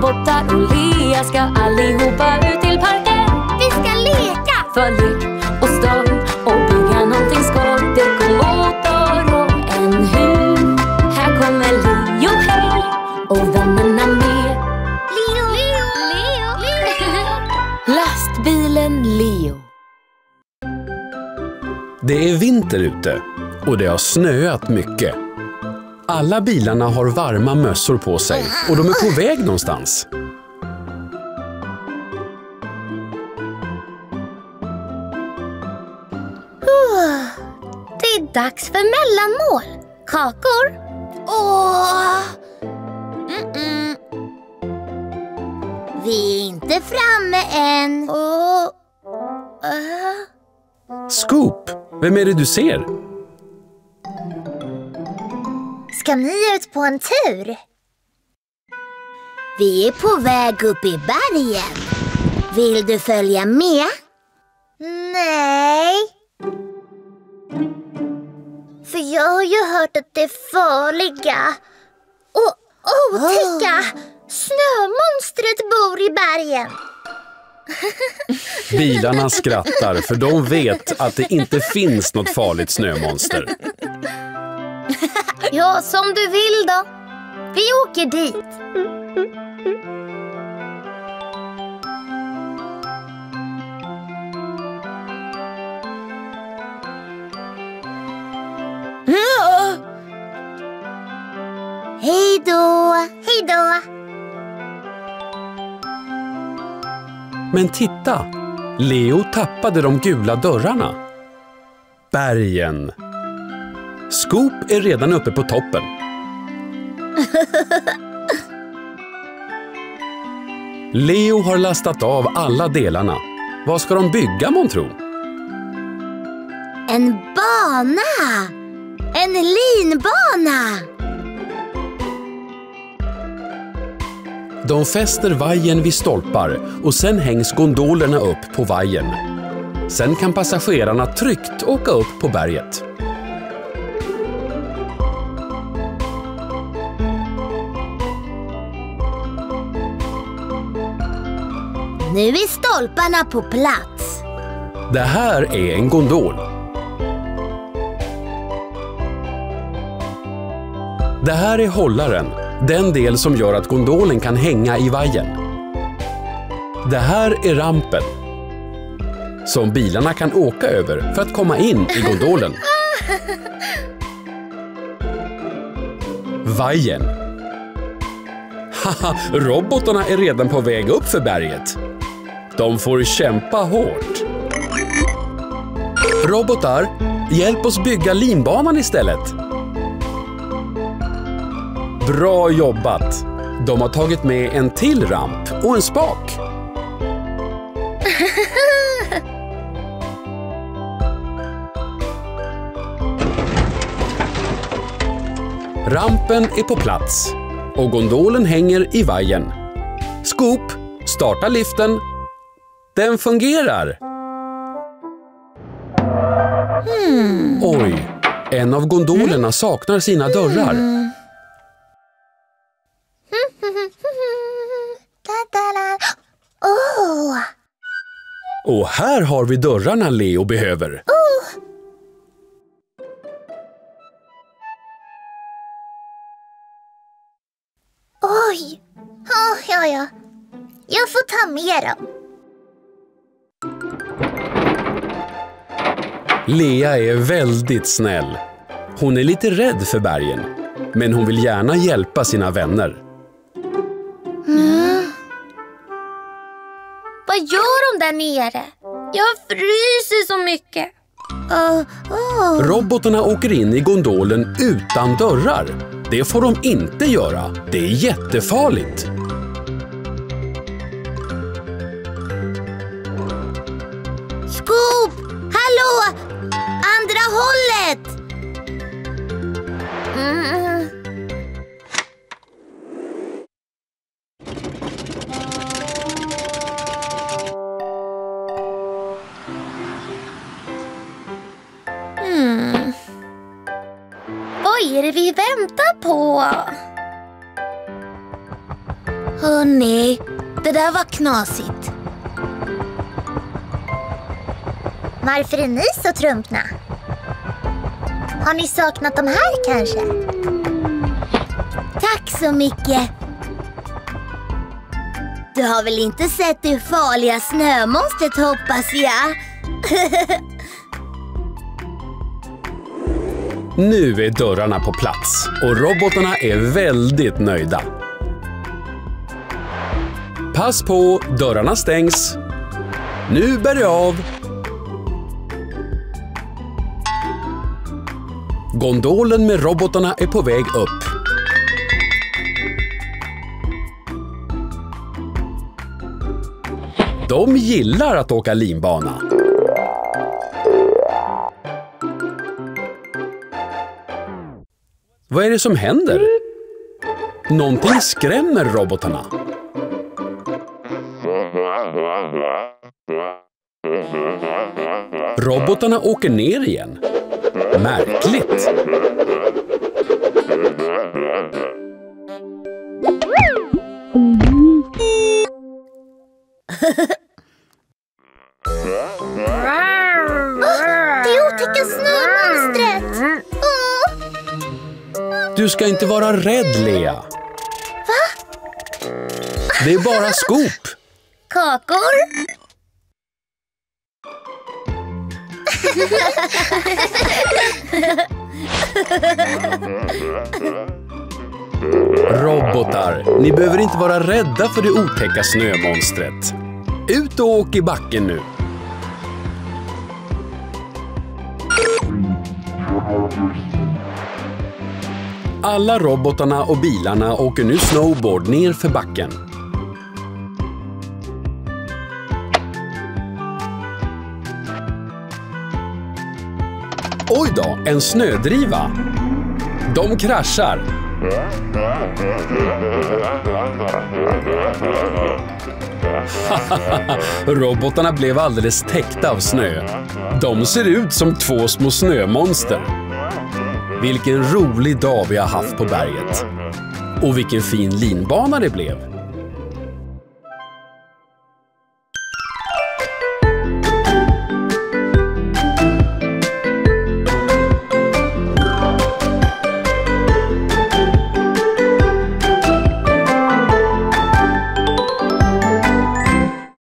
robotar och Lea ska allihopa ut till parken. Vi ska leka! För lek och stoj och bygga någonting skoj. Dekomotor och en hur. Här kommer Leo, hej, och vännerna med. Leo! Lastbilen Leo. Det är vinter ute och det har snöat mycket. Alla bilarna har varma mössor på sig och de är på väg någonstans. Det är dags för mellanmål. Kakor. Vi är inte framme än. Scoop, vem är det du ser? Ska ni ut på en tur? Vi är på väg upp i bergen. Vill du följa med? Nej. För jag har ju hört att det är farliga. Titta! Snömonstret bor i bergen. Bilarna skrattar för de vet att det inte finns något farligt snömonster. Ja, som du vill då. Vi åker dit. Hej då! Hej då! Men titta, Leo tappade de gula dörrarna. Bergen. Scoop är redan uppe på toppen. Leo har lastat av alla delarna. Vad ska de bygga, månntro? En bana! En linbana! De fäster vajen vid stolpar och sen hängs gondolerna upp på vajen. Sen kan passagerarna tryggt åka upp på berget. Nu är stolparna på plats. Det här är en gondol. Det här är hållaren, den del som gör att gondolen kan hänga i vajen. Det här är rampen, som bilarna kan åka över för att komma in i gondolen. Vajen. Haha, robotarna är redan på väg upp för berget. De får kämpa hårt. Robotar, hjälp oss bygga linbanan istället. Bra jobbat! De har tagit med en till ramp och en spak. Rampen är på plats och gondolen hänger i vajen. Scoop, starta liften. Den fungerar. Oj, en av gondolerna saknar sina dörrar. Och här har vi dörrarna Leo behöver. Oj! Ja. Jag får ta med dem. Lea är väldigt snäll. Hon är lite rädd för bergen, men hon vill gärna hjälpa sina vänner. Vad gör de där nere? Jag fryser så mycket. Robotarna åker in i gondolen utan dörrar. Det får de inte göra. Det är jättefarligt. Scoop! Hallå! Andra hållet! Vad är det vi väntar på? Hörrni, det där var knasigt. Varför är ni så trumpna? Har ni saknat de här kanske? Tack så mycket. Du har väl inte sett det farliga snömonstret, hoppas jag? Nu är dörrarna på plats och robotarna är väldigt nöjda. Pass på, dörrarna stängs. Nu bär det av. Gondolen med robotarna är på väg upp. De gillar att åka linbana. Vad är det som händer? Någonting skrämmer robotarna. Robotarna åker ner igen. Märkligt. Det otäcka snömonstret! Du ska inte vara rädd, Lea. Va? Det är bara skop. Kakor? Robotar, ni behöver inte vara rädda för det otäcka snömonstret. Ut och åk i backen nu. Alla robotarna och bilarna åker nu snowboard ner för backen. Oj då, en snödriva. De kraschar. Robotarna blev alldeles täckta av snö. De ser ut som två små snömonster. Vilken rolig dag vi har haft på berget. Och vilken fin linbana det blev.